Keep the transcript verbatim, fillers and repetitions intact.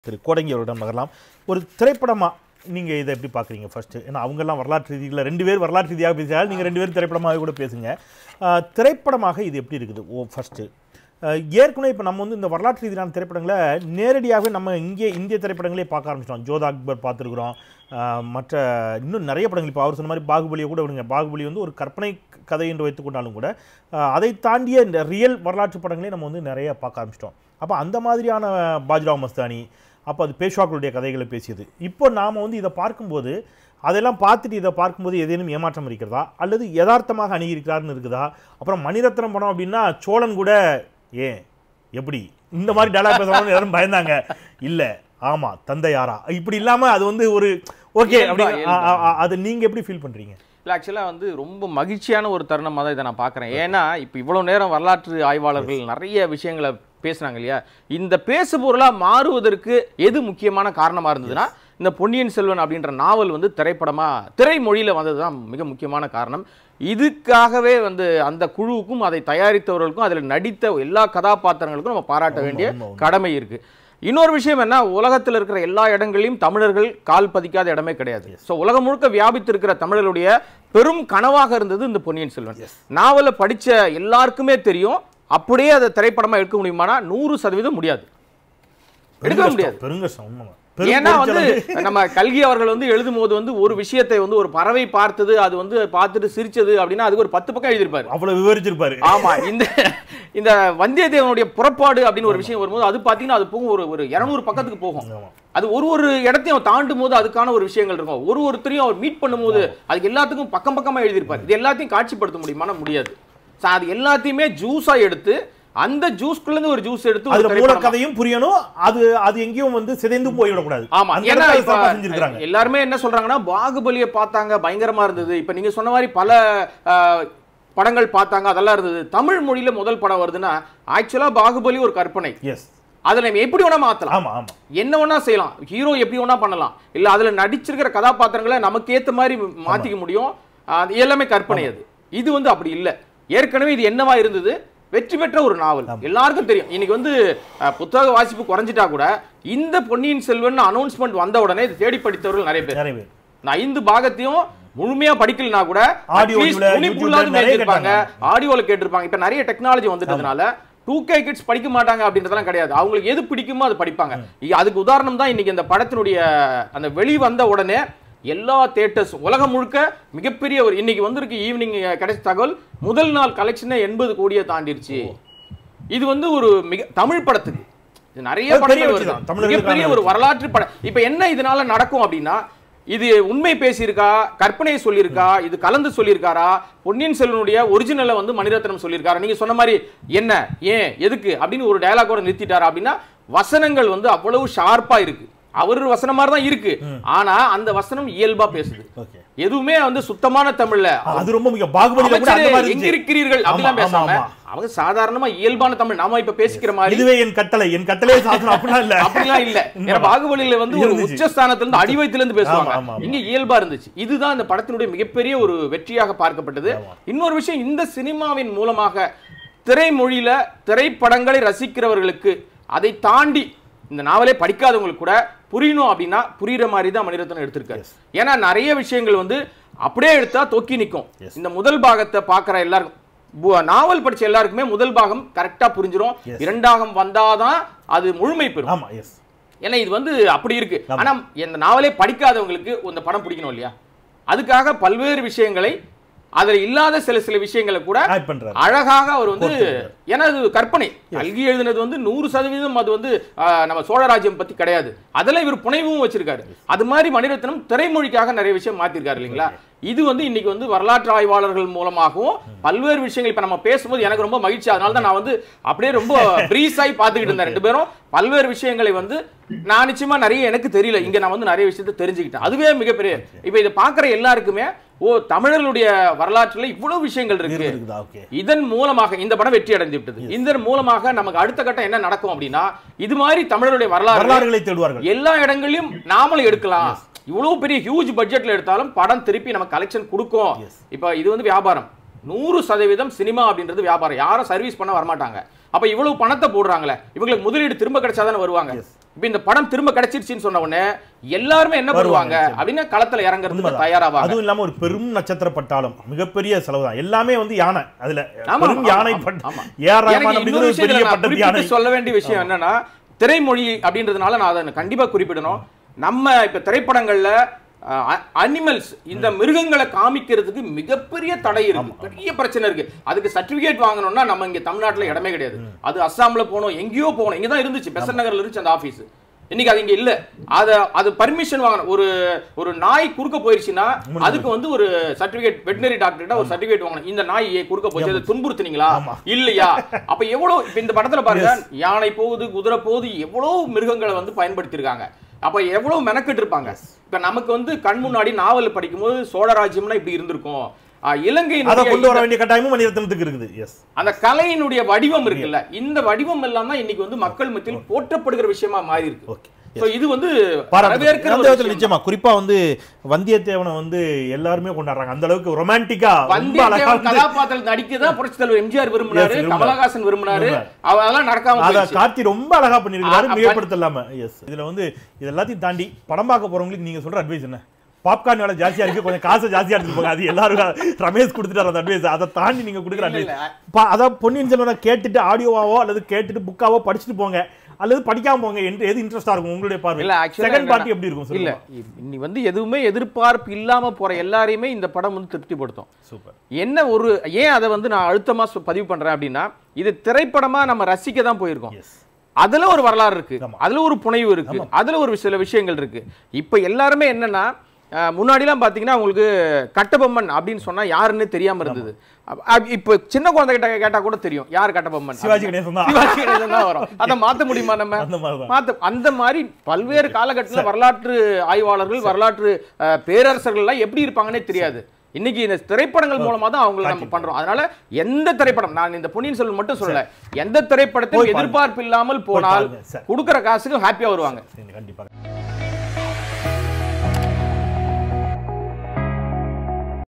திரு கோடங்கி அவரிடம் நகரலாம். ஒரு திரைப்படமா நீங்க இதை எப்படி பார்க்குறீங்க ஃபர்ஸ்ட்? ஏன்னா அவங்கெல்லாம் வரலாற்று ரீதியில் ரெண்டு பேர் வரலாற்று ரீதியாக பேசியால் நீங்கள் ரெண்டு பேரும் திரைப்படமாக கூட பேசுங்க. திரைப்படமாக இது எப்படி இருக்குது? ஓ ஃபர்ஸ்ட்டு ஏற்கனவே இப்போ நம்ம வந்து இந்த வரலாற்று ரீதியான திரைப்படங்களை நேரடியாகவே நம்ம இங்கே இந்திய திரைப்படங்களே பார்க்க ஆரம்பிச்சிட்டோம். ஜோதா அக்பர் பார்த்துருக்குறோம், மற்ற இன்னும் நிறைய படங்கள். இப்போ அவர் சொன்ன மாதிரி பாகுபலியை கூட விடுங்க, பாகுபலி வந்து ஒரு கற்பனை கதை என்று வைத்துக்கொண்டாலும் கூட அதை தாண்டிய இந்த ரியல் வரலாற்று படங்களே நம்ம வந்து நிறைய பார்க்க ஆரம்பிச்சிட்டோம். அப்போ அந்த மாதிரியான பாஜ்ராவ் மஸ்தானி, அப்போ அது பேஷ்வாக்களுடைய கதைகளை பேசியது. இப்போ நாம் வந்து இதை பார்க்கும்போது அதெல்லாம் பார்த்துட்டு இதை பார்க்கும்போது ஏதேனும் ஏமாற்றம் இருக்கிறதா அல்லது யதார்த்தமாக அணுகியிருக்கிறாருன்னு இருக்குதா? அப்புறம் மணிரத்னம் படம் அப்படின்னா சோழன் கூட ஏன் எப்படி இந்த மாதிரி டயலாக் பேசணும்னு எல்லாரும் பயந்தாங்க. இல்லை ஆமாம் தந்தை யாரா இப்படி இல்லாமல் அது வந்து ஒரு ஓகே அப்படி அது நீங்கள் எப்படி ஃபீல் பண்ணுறீங்க? இல்லை ஆக்சுவலாக வந்து ரொம்ப மகிழ்ச்சியான ஒரு தருணமாக தான் இதை நான் பார்க்குறேன். ஏன்னா இப்போ இவ்வளோ நேரம் வரலாற்று ஆய்வாளர்கள் நிறைய விஷயங்களை பேசுனாங்க இல்லையா? இந்த பேசு பொருளாக மாறுவதற்கு எது முக்கியமான காரணமாக இருந்ததுன்னா இந்த பொன்னியின் செல்வன் அப்படின்ற நாவல் வந்து திரைப்படமாக திரைமொழியில் வந்தது தான் மிக முக்கியமான காரணம். இதுக்காகவே வந்து அந்த குழுவுக்கும் அதை தயாரித்தவர்களுக்கும் அதில் நடித்த எல்லா கதாபாத்திரங்களுக்கும் நம்ம பாராட்ட வேண்டிய கடமை இருக்குது. இன்னொரு விஷயம் என்ன, உலகத்தில் இருக்கிற எல்லா இடங்களிலும் தமிழர்கள் கால் பதிக்காத இடமே கிடையாது. ஸோ உலகம் முழுக்க வியாபித்திருக்கிற தமிழர்களுடைய பெரும் கனவாக இருந்தது இந்த பொன்னியின் செல்வன் நாவலை படித்த எல்லாருக்குமே தெரியும். அப்படியே அதை திரைப்படமா எடுக்க முடியுமானா நூறு சதவீதம் முடியாது, எடுக்க முடியாது. ஏன்னா வந்து நம்ம கல்கி அவர்கள் வந்து எழுதும் போது வந்து ஒரு விஷயத்தை வந்து ஒரு பறவை பார்த்தது, அது வந்து பார்த்துட்டு சிரிச்சது அப்படின்னா அதுக்கு ஒரு பத்து பக்கம் எழுதியிருப்பாரு, அவ்வளவு விவரிச்சிருப்பாரு. ஆமா, இந்த இந்த வந்தியத்தேவனுடைய புறப்பாடு அப்படின்னு ஒரு விஷயம் வரும்போது அது பாத்தீங்கன்னா அது போகும் ஒரு ஒரு இருநூறு பக்கத்துக்கு போகும். அது ஒரு ஒரு இடத்தையும் தாண்டும் போது அதுக்கான ஒரு விஷயங்கள் இருக்கும். ஒரு ஒருத்தரையும் அவர் மீட் பண்ணும்போது அதுக்கு எல்லாத்துக்கும் பக்கம் பக்கமா எழுதியிருப்பாரு. இது எல்லாத்தையும் காட்சிப்படுத்த முடியுமானா முடியாது. அது எல்லாத்தையுமே ஜூஸா எடுத்து அந்த ஜூஸ்க்குள்ள இருந்து ஒரு ஜூஸ் எடுத்து அதுல மூல கதையும் புரியணும், அது அது எங்கேயும் வந்து சிதைந்து போயிட கூடாது. ஆமா, ஏன்னா எல்லாருமே என்ன சொல்றாங்கன்னா பாகுபலியை பார்த்தாங்க பயங்கரமா இருந்தது, இப்ப நீங்க சொன்ன மாதிரி பல படங்கள் பார்த்தாங்க அதெல்லாம் இருந்தது. தமிழ் மொழியில முதல் படம் வருதுன்னா ஆக்சுவலா பாகுபலி ஒரு கற்பனை. எஸ், அதை நம்ம எப்படி வேணா மாத்தலாம். ஆமா ஆமா, என்ன வேணா செய்யலாம், ஹீரோ எப்படி வேணா பண்ணலாம், இல்ல அதுல நடிச்சிருக்கிற கதாபாத்திரங்களை நமக்கு ஏத்த மாதிரி மாத்திக்க முடியும். அது எல்லாமே கற்பனை. அது இது வந்து அப்படி இல்லை. ஏற்கனவே இது என்னவா இருந்தது, வெற்றி பெற்ற ஒரு நாவல் எல்லாருக்கும் தெரியும். இன்னைக்கு வந்து புத்தக வாசிப்பு குறைஞ்சிட்டா கூட இந்த பொன்னியின் செல்வன் அனௌன்ஸ்மெண்ட் வந்த உடனே இது தேடி படித்தவர்கள் நிறைய பேர். நான் ஐந்து பாகத்தையும் முழுமையா படிக்கலனா கூட ஆடியோல கேட்டிருப்பாங்க. இப்ப நிறைய டெக்னாலஜி வந்துட்டதுனால டூ கே கிட்ஸ் படிக்க மாட்டாங்க அப்படின்றதெல்லாம் கிடையாது. அவங்களுக்கு எது பிடிக்குமோ அது படிப்பாங்க. அதுக்கு உதாரணம் தான் இன்னைக்கு இந்த படத்தினுடைய அந்த வெளி வந்த உடனே எல்லா தியேட்டர்ஸ் உலகம் முழுக்க மிகப்பெரிய ஒரு இன்னைக்கு வந்திருக்கு ஈவினிங் கிடைச்ச தகவல், முதல் நாள் கலெக்ஷனே எண்பது கோடியை தாண்டிருச்சு. இது வந்து ஒரு மிக தமிழ் படத்துக்கு நிறைய படங்கள் வருது, மிகப்பெரிய ஒரு வரலாற்று படம். இப்ப என்ன இதனால நடக்கும் அப்படின்னா, இது உண்மை பேசியிருக்கா, கற்பனையை சொல்லியிருக்கா, இது கலந்து சொல்லியிருக்காரா, பொன்னியின் செல்வனுடைய ஒரிஜினலை வந்து மணிரத்னம் சொல்லியிருக்காரா, நீங்க சொன்ன மாதிரி என்ன ஏன் எதுக்கு அப்படின்னு ஒரு டயலாகோட நிறுத்திட்டாரா அப்படின்னா, வசனங்கள் வந்து அவ்வளவு ஷார்ப்பா இருக்கு. அவர் வசனம் மாதிரி தான் இருக்கு, ஆனா அந்த வசனம் இயல்பா பேசுது. எதுவுமே வந்து சுத்தமான தமிழ்ல அது ரொம்ப முக்கியம். பாகுபலியில கூட அந்த மாதிரி எங்க இருக்கிறீர்கள் அப்படிலாம் பேசாம அவங்க சாதாரணமா இயல்பான தமிழ் நாம இப்ப பேசிக்கிற மாதிரி, இதுவே என் கட்டளை என் கட்டளை சாசனம் அப்படிலாம் இல்ல அப்படிலாம் இல்ல. ஏன்னா பாகுபலியில வந்து ஒரு உச்சஸ்தானத்துல இருந்து அடிவயத்துல இருந்து பேசுவாங்க, இங்க இயல்பா இருந்துச்சு. இதுதான் இந்த படத்தினுடைய மிகப்பெரிய ஒரு வெற்றியாக பார்க்கப்பட்டது. இன்னொரு விஷயம், இந்த சினிமாவின் மூலமாக திரைமொழியில திரைப்படங்களை ரசிக்கிறவர்களுக்கு அதை தாண்டி இந்த நாவலே படிக்காதவங்களுக்கு கூட புரியணும் அப்படின்னா புரியுற மாதிரி தான் மணிரத்னம் எடுத்திருக்காரு. ஏன்னா நிறைய விஷயங்கள் வந்து அப்படியே எடுத்தா தொக்கி நிற்கும். இந்த முதல் பாகத்தை பார்க்குற எல்லாருக்கும், நாவல் படிச்ச எல்லாருக்குமே முதல் பாகம் கரெக்டா புரிஞ்சிடும். இரண்டாகம் வந்தாதான் அது முழுமை பெறும். ஏன்னா இது வந்து அப்படி இருக்கு. ஆனா இந்த நாவலே படிக்காதவங்களுக்கு இந்த படம் பிடிக்கணும் இல்லையா? அதுக்காக பல்வேறு விஷயங்களை அதுல இல்லாத சில சில விஷயங்களை கூட அழகாக அவர் வந்து, ஏன்னா அது கற்பனை. கல்கி எழுதினது வந்து நூறு சதவீதம் அது வந்து நம்ம சோழராஜ்யம் பத்தி கிடையாது. அதெல்லாம் இவர் புனைவும் வச்சிருக்காரு. அது மாதிரி மணிரத்னம் திரைமொழிக்காக நிறைய விஷயம் மாத்திருக்காரு இல்லைங்களா? இது வந்து இன்னைக்கு வந்து வரலாற்று ஆய்வாளர்கள் மூலமாகவும் பல்வேறு விஷயங்கள் இப்ப நம்ம பேசும்போது எனக்கு ரொம்ப மகிழ்ச்சி. அதனால தான் நான் வந்து அப்படியே ரொம்ப பிரீஸாய் பார்த்துக்கிட்டு இருந்தேன். ரெண்டு பேரும் பல்வேறு விஷயங்களை வந்து நான் நிச்சயமா நிறைய எனக்கு தெரியல, இங்க நான் வந்து நிறைய விஷயத்தை தெரிஞ்சுக்கிட்டேன். அதுவே மிகப்பெரிய. இப்ப இதை பார்க்குற எல்லாருக்குமே ஓ தமிழர்களுடைய வரலாற்றுல இவ்வளவு விஷயங்கள் இருக்கு. இதன் மூலமாக இந்த படம் வெற்றி அடைந்து விட்டது. இதன் மூலமாக நமக்கு அடுத்த கட்டம் என்ன நடக்கும் அப்படின்னா, இது மாதிரி தமிழருடைய வரலாறுகளை தேடுவார்கள். எல்லா இடங்களிலும் நாமளும் எடுக்கலாம். இவ்வளவு பெரிய ஹியூஜ் பட்ஜெட்ல எடுத்தாலும் படம் திருப்பி நம்ம கலெக்ஷன் கொடுக்கும். இப்ப இது வந்து வியாபாரம். நூறு சதவீதம் சினிமா அப்படின்றது வியாபாரம். யாரும் சர்வீஸ் பண்ண வரமாட்டாங்க. அப்ப இவ்வளவு பணத்தை போடுறாங்களே, இவங்களுக்கு முதலீடு திரும்ப கிடைச்சாதானே வருவாங்க. இப்ப இந்த படம் திரும்ப கிடைச்சிருச்சுன்னு சொன்ன உடனே எல்லாருமே என்ன பண்ணுவாங்க அப்படின்னா களத்துல இறங்குறதுக்கு தயாராவாங்க. அதுவும் இல்லாம ஒரு பெரும் நட்சத்திர பட்டாளம், மிகப்பெரிய செலவு தான். எல்லாமே வந்து யானை, அதுல பெரும் யானை சொல்ல வேண்டிய விஷயம் என்னன்னா, திரைமொழி அப்படின்றதுனால நான் அதை கண்டிப்பா குறிப்பிடணும். நம்ம இப்ப திரைப்படங்கள்ல அனிமல்ஸ், இந்த மிருகங்களை காமிக்கிறதுக்கு மிகப்பெரிய தடை இருக்கு, பெரிய பிரச்சனை இருக்கு. அதுக்கு சர்டிபிகேட் வாங்கணும்னா நம்ம இங்க தமிழ்நாட்டுல இடமே கிடையாது. அது அஸ்ஸாம்ல போனோம், எங்கேயோ போகணும். இங்க தான் இருந்துச்சு, பெசன்ட் நகர்ல இருந்துச்சு அந்த ஆபீஸ். இன்னைக்கு அது இங்க இல்ல. அத அது பர்மிஷன் வாங்கணும். ஒரு ஒரு நாய் குறுக்க போயிருச்சுன்னா அதுக்கு வந்து ஒரு சர்டிபிகேட், வெட்டனரி டாக்டர்கிட்ட ஒரு சர்டிபிகேட் வாங்கணும். இந்த நாய் குறுக்க போச்சு, அதை துன்புறுத்துனீங்களா இல்லையா? அப்ப எவ்வளவு இப்ப இந்த படத்துல பாருங்க, யானை போகுது, குதிரை போகுது, எவ்வளவு மிருகங்களை வந்து பயன்படுத்திருக்காங்க. அப்ப எவ்வளவு மெனக்கிட்டு இருப்பாங்க. இப்ப நமக்கு வந்து கண் முன்னாடி நாவல் படிக்கும்போது சோழராஜ்யம்னா இப்படி இருந்திருக்கும், இலங்கையினுடைய கொண்டு வர வேண்டிய கட்டாயமும் மணிரத்னத்துக்கு இருக்குது. எஸ், அந்த கலையினுடைய வடிவம் இருக்குல்ல, இந்த வடிவம் எல்லாம் தான் இன்னைக்கு வந்து மக்கள் மத்தியில் போற்றப்படுகிற விஷயமா மாறி இருக்கு. ஓகே, இது வந்து நிச்சயமா குறிப்பா வந்து வந்தியத்தேவனை வந்து எல்லாருமே கொண்டாடுறாங்க. அந்த அளவுக்கு ரொமான்டிக்கா கதாபாத்திரம் நடிக்கதான் புரட்சித் தலைவர் எம்ஜிஆர் விரும்பினாரு, கமலஹாசன் விரும்பினாரு. அதெல்லாம் நடக்காம அத கார்த்தி ரொம்ப அழகா பண்ணிருக்காரு, மிகப்படுத்தலாம. எஸ், இதுல வந்து இது எல்லாத்தையும் தாண்டி படம் பார்க்க போறவங்களுக்கு நீங்க சொல்ற அட்வைஸ் என்ன? பாப்கார்ன் வேலை ஜாஸ்தியா இருக்கு, கொஞ்சம் காசு ஜாஸ்தியா எடுத்து போங்க. அது எல்லாரும் ரமேஷ் கொடுத்துட்டாரு அந்த அட்வைஸ். அதை தாண்டி நீங்க கொடுக்குற அட்வைஸ், அதான் பொன்னியின் செல்வனை கேட்டுட்டு ஆடியோவாவோ அல்லது கேட்டுட்டு புக்காவோ படிச்சுட்டு போங்க, அல்லது படிக்காம போங்க. எது இன்ட்ரெஸ்டா இருக்கும் உங்களுடைய பார்வை? இல்ல, செகண்ட் பார்ட்டி எப்படி இருக்கும்? இல்ல, நீ வந்து எதுவுமே எதிர்பார்ப்பு இல்லாம போற எல்லாரையுமே இந்த படம் வந்து திருப்திப்படுத்தும். சூப்பர். என்ன ஒரு ஏன் அதை வந்து நான் அழுத்தமா பதிவு பண்றேன் அப்படின்னா, இது திரைப்படமா நம்ம ரசிக்க தான் போயிருக்கோம். அதுல ஒரு வரலாறு இருக்கு, அதுல ஒரு புனைவு இருக்கு, அதுல ஒரு சில விஷயங்கள் இருக்கு. இப்ப எல்லாருமே என்னன்னா, முன்னாடிலாம் பாத்தீங்கன்னா உங்களுக்கு கட்டபொம்மன் அப்படின்னு சொன்னா யாருன்னு தெரியாம இருந்தது. இப்ப சின்ன குழந்தை கிட்ட கேட்டா கூட தெரியும் யார் கட்டபொம்மன். சிவாஜி கணேசன் தான் வரும். அதை மாத்த முடியுமா நம்ம? மாத்த அந்த மாதிரி பல்வேறு காலகட்டத்தில் வரலாற்று ஆய்வாளர்கள், வரலாற்று பேரரசர்கள் எல்லாம் எப்படி இருப்பாங்கன்னே தெரியாது. இன்னைக்கு இந்த திரைப்படங்கள் மூலமா தான் அவங்களை நம்ம பண்றோம். அதனால எந்த திரைப்படம், நான் இந்த பொன்னியின் செல்வன் மட்டும் சொல்லல, எந்த திரைப்படத்தையும் எதிர்பார்ப்பு இல்லாமல் போனால் கொடுக்கிற காசுக்கு ஹாப்பியா வருவாங்க. கண்டிப்பா.